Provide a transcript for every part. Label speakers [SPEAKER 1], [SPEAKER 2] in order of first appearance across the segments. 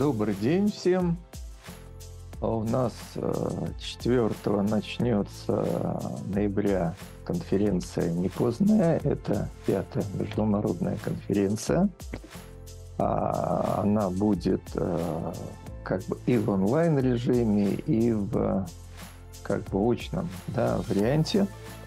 [SPEAKER 1] Добрый день всем. У нас 4 начнется ноября конференция «Непознанное». Это 5-я международная конференция. Она будет как бы и в онлайн-режиме, и в как бы очном, варианте.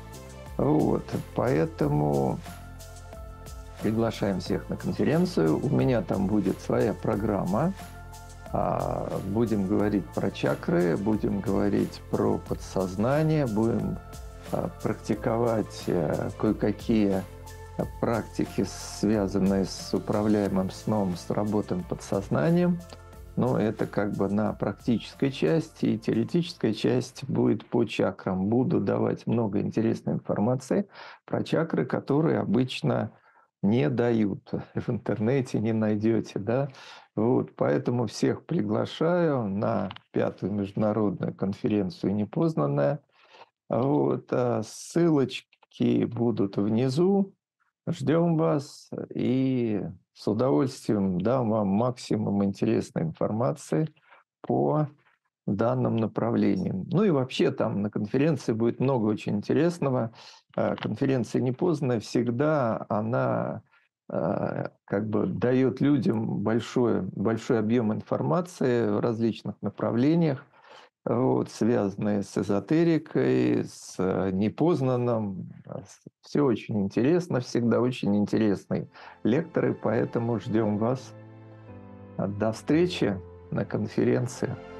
[SPEAKER 1] Поэтому приглашаем всех на конференцию. У меня там будет своя программа. Будем говорить про чакры, будем говорить про подсознание, будем практиковать кое-какие практики, связанные с управляемым сном, с работой подсознанием. Но это как бы на практической части, и теоретическая часть будет по чакрам. Буду давать много интересной информации про чакры, которые обычно не дают. В интернете не найдете, да? Поэтому всех приглашаю на 5-ю международную конференцию «Непознанное». Ссылочки будут внизу. Ждем вас и с удовольствием дам вам максимум интересной информации по данным направлениям. Ну и вообще там на конференции будет много очень интересного. Конференция «Непознанное» всегда она как бы дает людям большой объем информации в различных направлениях, связанные с эзотерикой, с непознанным. Все очень интересно, всегда очень интересные лекторы, поэтому ждем вас. До встречи на конференции.